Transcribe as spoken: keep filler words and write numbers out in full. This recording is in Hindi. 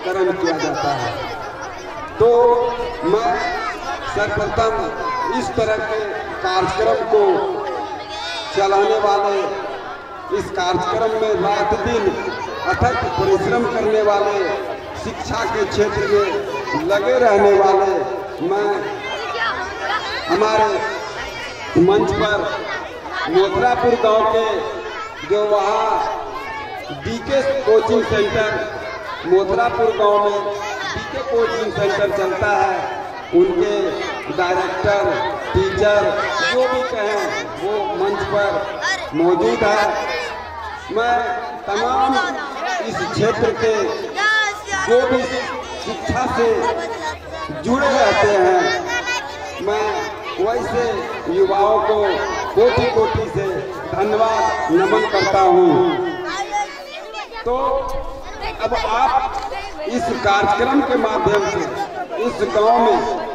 कर्म किया जाता है। तो मैं सर्वप्रथम इस तरह के कार्यक्रम को चलाने वाले, इस कार्यक्रम में रात दिन अथक परिश्रम करने वाले, शिक्षा के क्षेत्र में लगे रहने वाले, मैं हमारे मंच पर मोथरापुर गांव के जो वहाँ डीके कोचिंग सेंटर, मोथरापुर गांव में डीके कोचिंग सेंटर चलता है, उनके डायरेक्टर, टीचर जो भी कहें वो मंच पर मौजूद है। मैं तमाम इस क्षेत्र के जो भी शिक्षा से जुड़े रहते हैं, मैं वैसे युवाओं को कोटि कोटि से धन्यवाद नमन करता हूँ। तो अब आप इस कार्यक्रम के माध्यम से इस गांव में